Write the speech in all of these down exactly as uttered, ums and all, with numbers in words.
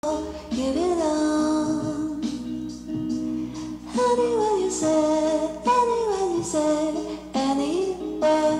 You belong. Anywhere you say, anywhere you say, anywhere.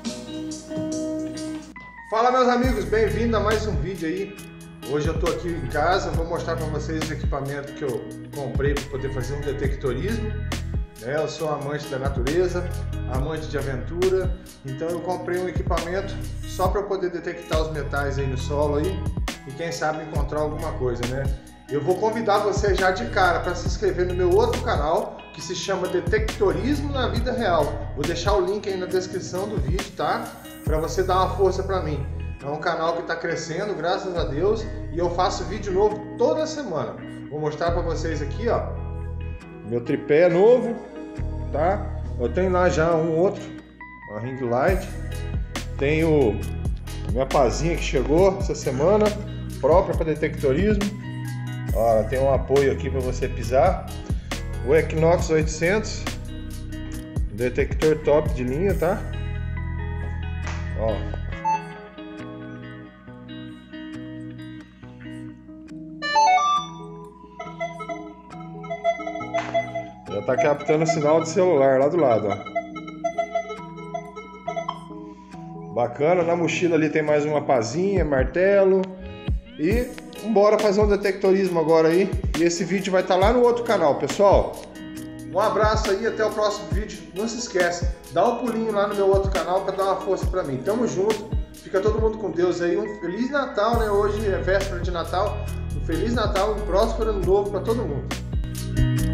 Fala, meus amigos, bem-vindo a mais um vídeo aí. Hoje eu tô aqui em casa, vou mostrar para vocês o equipamento que eu comprei para poder fazer um detectorismo. né? Eu sou amante da natureza, amante de aventura, então eu comprei um equipamento só para poder detectar os metais aí no solo aí e quem sabe encontrar alguma coisa, né? Eu vou convidar você já de cara para se inscrever no meu outro canal que se chama Detectorismo na Vida Real. Vou deixar o link aí na descrição do vídeo, tá? Para você dar uma força para mim. É um canal que está crescendo, graças a Deus, e eu faço vídeo novo toda semana. Vou mostrar para vocês aqui, ó, meu tripé novo, tá? Eu tenho lá já um outro, uma ring light. Tenho minha pazinha que chegou essa semana, própria para detectorismo. Ó, tem um apoio aqui para você pisar. O Equinox oitocentos, detector top de linha, tá? Ó. Já tá captando o sinal de celular lá do lado, ó. Bacana, na mochila ali tem mais uma pazinha, martelo. E bora fazer um detectorismo agora aí. E esse vídeo vai estar lá no outro canal, pessoal. Um abraço aí, até o próximo vídeo. Não se esquece, dá um pulinho lá no meu outro canal para dar uma força para mim. Tamo junto, fica todo mundo com Deus aí. Um Feliz Natal, né? Hoje é véspera de Natal. Um Feliz Natal, um próspero ano novo para todo mundo.